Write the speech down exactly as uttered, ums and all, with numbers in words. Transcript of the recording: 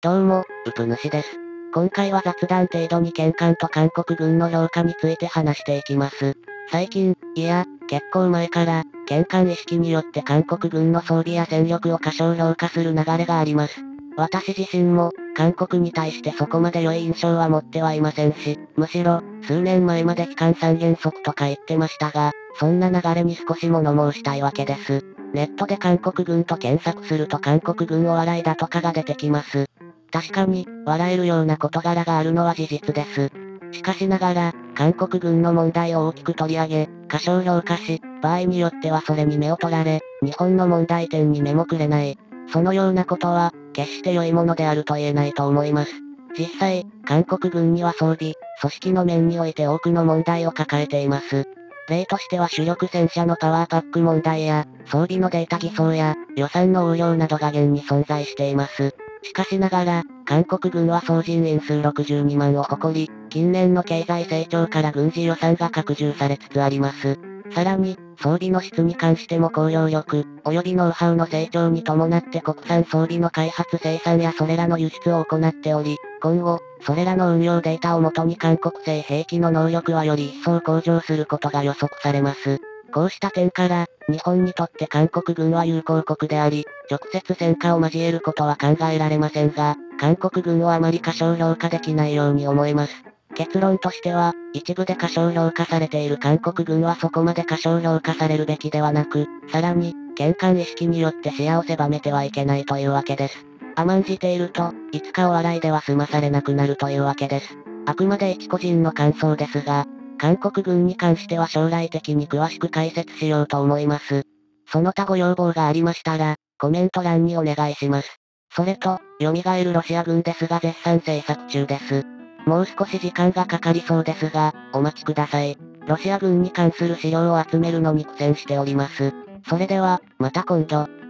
どうも、うぷ主です。今回は雑談程度に県艦と韓国軍の評価について話していきます。最近、いや、結構前から、県艦意識によって韓国軍の装備や戦力を過小評価する流れがあります。私自身も、韓国に対してそこまで良い印象は持ってはいませんし、むしろ、数年前まで機関三原則とか言ってましたが、そんな流れに少し物申したいわけです。ネットで韓国軍と検索すると韓国軍お笑いだとかが出てきます。確かに、笑えるような事柄があるのは事実です。しかしながら、韓国軍の問題を大きく取り上げ、過小評価し、場合によってはそれに目を取られ、日本の問題点に目もくれない。そのようなことは、決して良いものであると言えないと思います。実際、韓国軍には装備、組織の面において多くの問題を抱えています。例としては主力戦車のパワーパック問題や、装備のデータ偽装や、予算の横領などが現に存在しています。しかしながら、韓国軍は総人員数ろくじゅうにまんを誇り、近年の経済成長から軍事予算が拡充されつつあります。さらに、装備の質に関しても高揚力、及びノウハウの成長に伴って国産装備の開発生産やそれらの輸出を行っており、今後、それらの運用データをもとに韓国製兵器の能力はより一層向上することが予測されます。こうした点から、日本にとって韓国軍は友好国であり、直接戦火を交えることは考えられませんが、韓国軍をあまり過小評価できないように思えます。結論としては、一部で過小評価されている韓国軍はそこまで過小評価されるべきではなく、さらに、県艦意識によって視野を狭めてはいけないというわけです。甘んじていると、いつかお笑いでは済まされなくなるというわけです。あくまで一個人の感想ですが、韓国軍に関しては将来的に詳しく解説しようと思います。その他ご要望がありましたら、コメント欄にお願いします。それと、蘇るロシア軍ですが絶賛制作中です。もう少し時間がかかりそうですが、お待ちください。ロシア軍に関する資料を集めるのに苦戦しております。それでは、また今度。